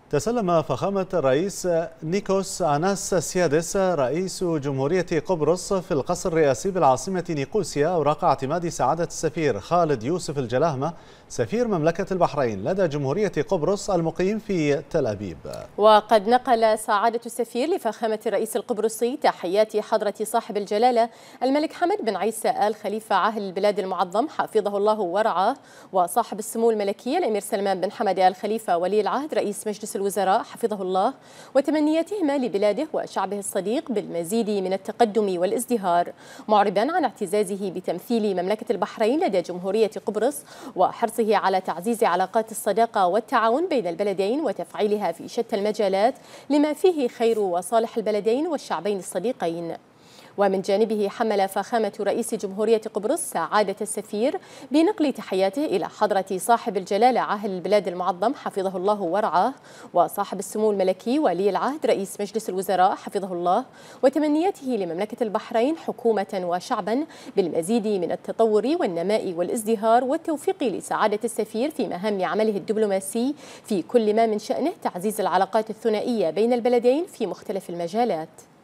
تسلم فخامة الرئيس نيكوس أناستاسياديس رئيس جمهورية قبرص في القصر الرئاسي بالعاصمة نيقوسيا أوراق اعتماد سعادة السفير خالد يوسف الجلاهمة سفير مملكة البحرين لدى جمهورية قبرص المقيم في تل أبيب. وقد نقل سعادة السفير لفخامة الرئيس القبرصي تحيات حضرة صاحب الجلالة الملك حمد بن عيسى آل خليفة عاهل البلاد المعظم حفظه الله ورعاه، وصاحب السمو الملكي الأمير سلمان بن حمد آل خليفة ولي العهد رئيس مجلس الوزراء حفظه الله، وتمنياتهما لبلاده وشعبه الصديق بالمزيد من التقدم والازدهار، معربا عن اعتزازه بتمثيل مملكة البحرين لدى جمهورية قبرص وحرصه على تعزيز علاقات الصداقة والتعاون بين البلدين وتفعيلها في شتى المجالات لما فيه خير وصالح البلدين والشعبين الصديقين. ومن جانبه حمل فخامة رئيس جمهورية قبرص سعادة السفير بنقل تحياته إلى حضرة صاحب الجلالة عاهل البلاد المعظم حفظه الله ورعاه، وصاحب السمو الملكي ولي العهد رئيس مجلس الوزراء حفظه الله، وتمنياته لمملكة البحرين حكومة وشعبا بالمزيد من التطور والنماء والازدهار والتوفيق لسعادة السفير في مهام عمله الدبلوماسي في كل ما من شأنه تعزيز العلاقات الثنائية بين البلدين في مختلف المجالات.